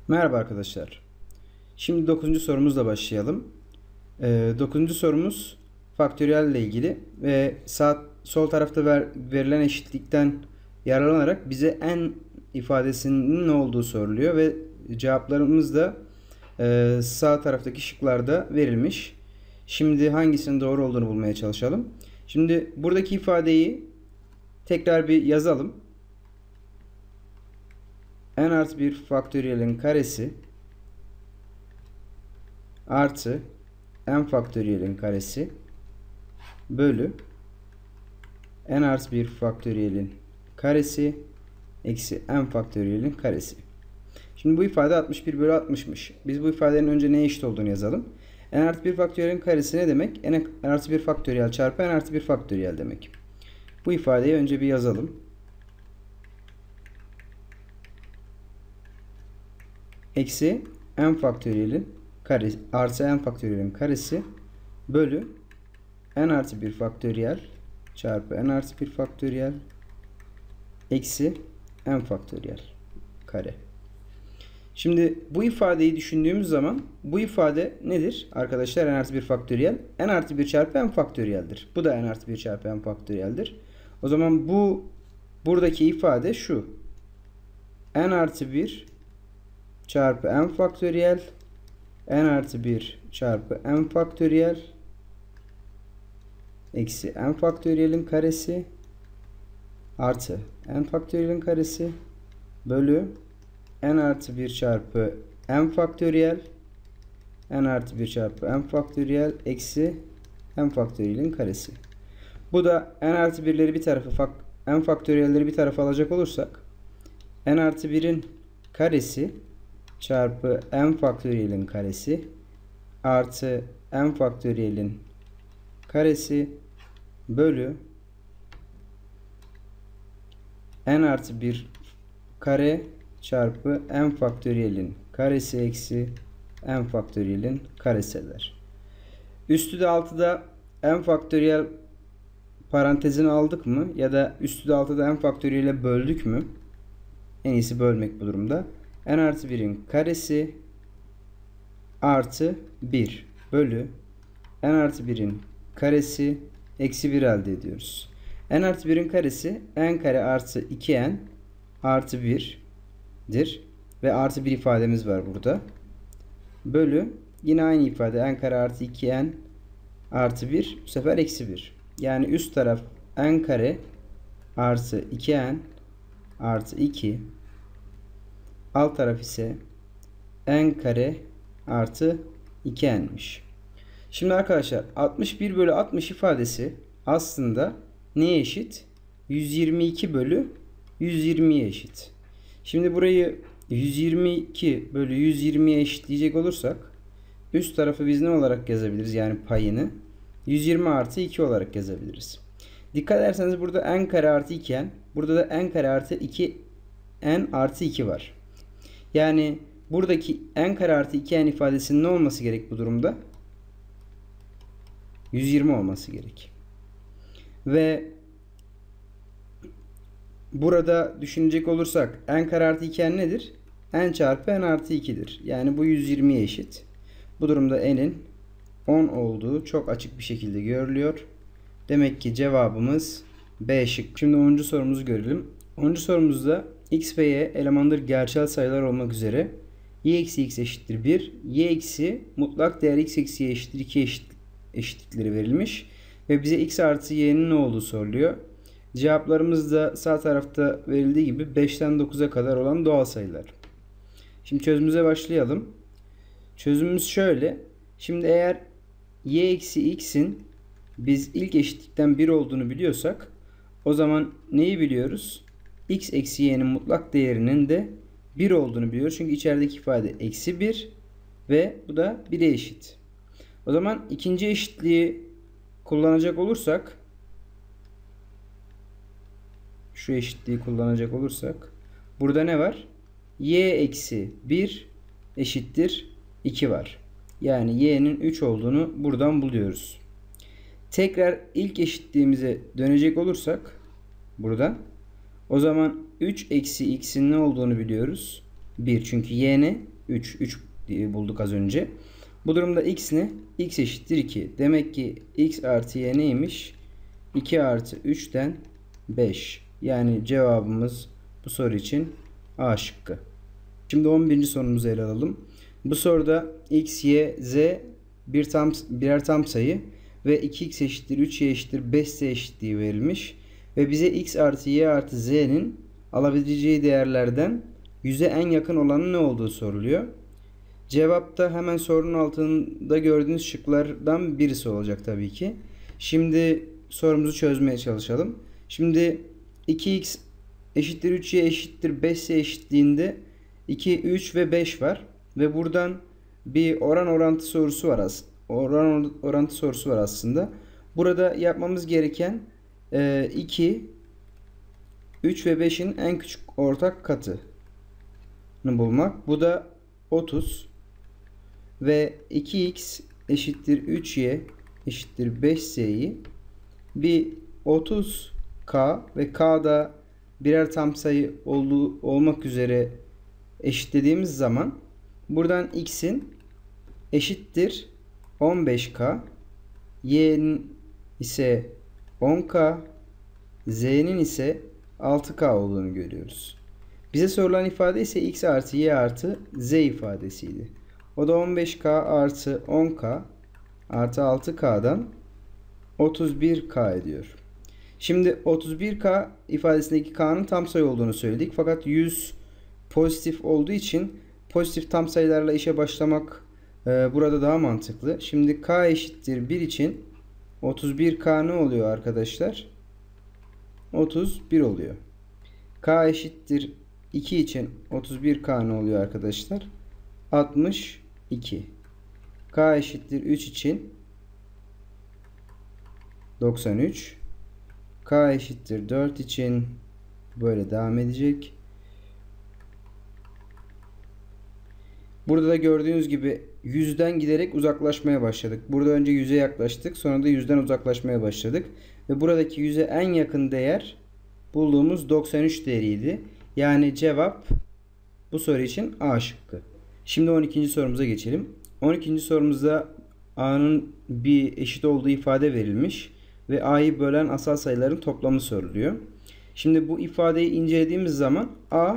Merhaba arkadaşlar. Şimdi 9. sorumuzla başlayalım. 9. sorumuz faktöriyel ile ilgili ve sol tarafta verilen eşitlikten yararlanarak bize n ifadesinin ne olduğu soruluyor ve cevaplarımız da sağ taraftaki şıklarda verilmiş. Şimdi hangisinin doğru olduğunu bulmaya çalışalım. Şimdi buradaki ifadeyi tekrar bir yazalım. N artı 1 faktöriyelin karesi artı n faktöriyelin karesi bölü n artı 1 faktöriyelin karesi eksi n faktöriyelin karesi. Şimdi bu ifade 61 bölü 60'mış. Biz bu ifadenin önce neye eşit olduğunu yazalım. N artı 1 faktöriyelin karesi ne demek? N artı 1 faktöriyel çarpı n artı 1 faktöriyel demek. Bu ifadeyi önce bir yazalım. Eksi n faktöriyelin karesi artı n faktöriyelin karesi bölü n artı 1 faktöriyel çarpı n artı 1 faktöriyel eksi n faktöriyel kare. Şimdi bu ifadeyi düşündüğümüz zaman bu ifade nedir? Arkadaşlar n artı 1 faktöriyel n artı 1 çarpı n faktöriyeldir. Bu da n artı 1 çarpı n faktöriyeldir. O zaman buradaki ifade şu. N artı 1 çarpı n faktöriyel n artı 1 çarpı n faktöriyel eksi n faktöriyelin karesi artı n faktöriyelin karesi bölü n artı 1 çarpı n faktöriyel n artı 1 çarpı n faktöriyel eksi n faktöriyelin karesi. Bu da n artı 1'leri bir tarafa n faktöriyelleri bir tarafa alacak olursak n artı 1'in karesi çarpı n faktöriyelin karesi artı n faktöriyelin karesi bölü n artı 1 kare çarpı n faktöriyelin karesi eksi n faktöriyelin karesi eder. Üstü de altı da n faktöriyel parantezini aldık mı ya da üstü de altı da n faktöriyele böldük mü? En iyisi bölmek bu durumda. N artı 1'in karesi artı 1 bölü n artı 1'in karesi eksi 1 elde ediyoruz. N artı 1'in karesi n kare artı 2n artı 1'dir. Ve artı 1 ifademiz var burada. Bölü yine aynı ifade n kare artı 2n artı 1 bu sefer eksi 1. Yani üst taraf n kare artı 2n artı 2, alt taraf ise n kare artı 2n'miş. Şimdi arkadaşlar 61 bölü 60 ifadesi aslında neye eşit? 122 bölü 120'ye eşit. Şimdi burayı 122 bölü 120'ye eşitleyecek olursak üst tarafı biz ne olarak yazabiliriz? Yani payını 120 artı 2 olarak yazabiliriz. Dikkat ederseniz burada n kare artı 2n, burada da n kare artı 2n artı 2 var. Yani buradaki n kare artı 2n ifadesinin ne olması gerek bu durumda? 120 olması gerek. Ve burada düşünecek olursak n kare artı 2n nedir? N çarpı n artı 2'dir. Yani bu 120'ye eşit. Bu durumda n'in 10 olduğu çok açık bir şekilde görülüyor. Demek ki cevabımız B şık. Şimdi 10. sorumuzu görelim. 10. sorumuzda x ve y elemandır gerçel sayılar olmak üzere y eksi x eşittir 1, y eksi mutlak değer x eksi y eşittir 2 eşitlikleri verilmiş. Ve bize x artı y'nin ne olduğu soruluyor. Cevaplarımız da sağ tarafta verildiği gibi 5'ten 9'a kadar olan doğal sayılar. Şimdi çözümümüze başlayalım. Çözümümüz şöyle. Şimdi eğer y eksi x'in biz ilk eşitlikten 1 olduğunu biliyorsak o zaman neyi biliyoruz? X eksi y'nin mutlak değerinin de 1 olduğunu biliyoruz. Çünkü içerideki ifade eksi 1 ve bu da 1'e eşit. O zaman ikinci eşitliği kullanacak olursak şu eşitliği kullanacak olursak burada ne var? Y eksi 1 eşittir 2 var. Yani y'nin 3 olduğunu buradan buluyoruz. Tekrar ilk eşitliğimize dönecek olursak burada o zaman 3 eksi x'in ne olduğunu biliyoruz. 1 çünkü y ne? 3. 3 diye bulduk az önce. Bu durumda x ne? X eşittir 2. Demek ki x artı y neymiş? 2 artı 3'ten 5. Yani cevabımız bu soru için A şıkkı. Şimdi 11. sorumuzu ele alalım. Bu soruda x, y, z birer tam sayı ve 2x eşittir 3y eşittir 5z eşitliği verilmiş. Ve bize x artı y artı z'nin alabileceği değerlerden 100'e en yakın olanın ne olduğu soruluyor. Cevapta hemen sorunun altında gördüğünüz şıklardan birisi olacak tabii ki. Şimdi sorumuzu çözmeye çalışalım. Şimdi 2x eşittir 3y eşittir 5z eşitliğinde 2, 3 ve 5 var. Ve buradan bir orantı sorusu var orantı sorusu var aslında. Burada yapmamız gereken 2, 3 ve 5'in en küçük ortak katını bulmak. Bu da 30 ve 2x eşittir 3y eşittir 5z'yi bir 30k ve k'da birer tam sayı olmak üzere eşitlediğimiz zaman buradan x'in eşittir 15k, y'nin ise 10k, z'nin ise 6k olduğunu görüyoruz. Bize sorulan ifade ise x artı y artı z ifadesiydi. O da 15k artı 10k artı 6k'dan 31k ediyor. Şimdi 31k ifadesindeki k'nın tam sayı olduğunu söyledik. Fakat 100 pozitif olduğu için pozitif tam sayılarla işe başlamak burada daha mantıklı. Şimdi k eşittir 1 için 31k ne oluyor arkadaşlar? 31 oluyor. K eşittir 2 için 31k ne oluyor arkadaşlar? 62. K eşittir 3 için 93. K eşittir 4 için böyle devam edecek. Burada da gördüğünüz gibi 100'den giderek uzaklaşmaya başladık. Burada önce 100'e yaklaştık. Sonra da 100'den uzaklaşmaya başladık. Ve buradaki 100'e en yakın değer bulduğumuz 93 değeriydi. Yani cevap bu soru için A şıkkı. Şimdi 12. sorumuza geçelim. 12. sorumuzda A'nın bir eşit olduğu ifade verilmiş. Ve A'yı bölen asal sayıların toplamı soruluyor. Şimdi bu ifadeyi incelediğimiz zaman A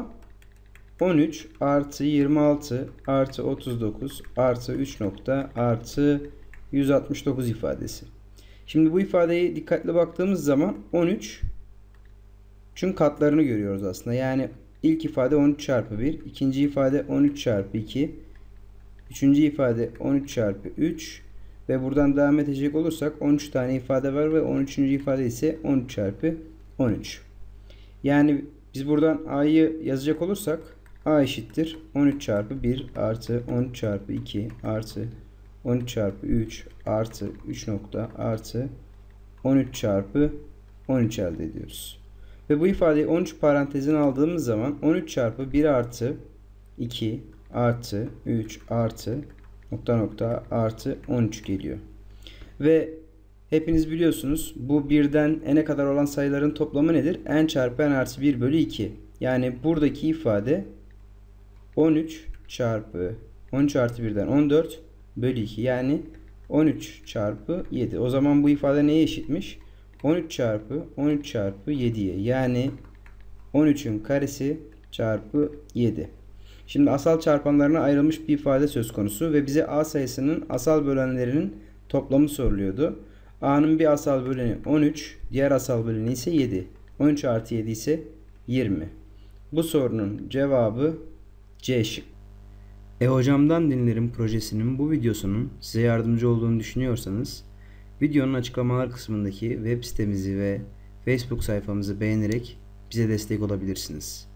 13 artı 26 artı 39 artı 3 nokta artı 169 ifadesi. Şimdi bu ifadeyi dikkatli baktığımız zaman 13 çünkü katlarını görüyoruz aslında. Yani ilk ifade 13 çarpı 1, ikinci ifade 13 çarpı 2, üçüncü ifade 13 çarpı 3 ve buradan devam edecek olursak 13 tane ifade var ve 13. ifade ise 13 çarpı 13. Yani biz buradan A'yı yazacak olursak A eşittir 13 çarpı 1 artı 13 çarpı 2 artı 13 çarpı 3 artı 3 nokta artı 13 çarpı 13 elde ediyoruz. Ve bu ifadeyi 13 parantezine aldığımız zaman 13 çarpı 1 artı 2 artı 3 artı nokta nokta artı 13 geliyor. Ve hepiniz biliyorsunuz bu birden n'e kadar olan sayıların toplamı nedir? N çarpı n artı 1 bölü 2. Yani buradaki ifade 13 çarpı 13 artı 1'den 14 bölü 2. Yani 13 çarpı 7. O zaman bu ifade neye eşitmiş? 13 çarpı 13 çarpı 7'ye. Yani 13'ün karesi çarpı 7. Şimdi asal çarpanlarına ayrılmış bir ifade söz konusu ve bize A sayısının asal bölenlerinin toplamı soruluyordu. A'nın bir asal böleni 13, diğer asal böleni ise 7. 13 artı 7 ise 20. Bu sorunun cevabı C şık. Hocamdan Dinlerim projesinin bu videosunun size yardımcı olduğunu düşünüyorsanız videonun açıklamalar kısmındaki web sitemizi ve Facebook sayfamızı beğenerek bize destek olabilirsiniz.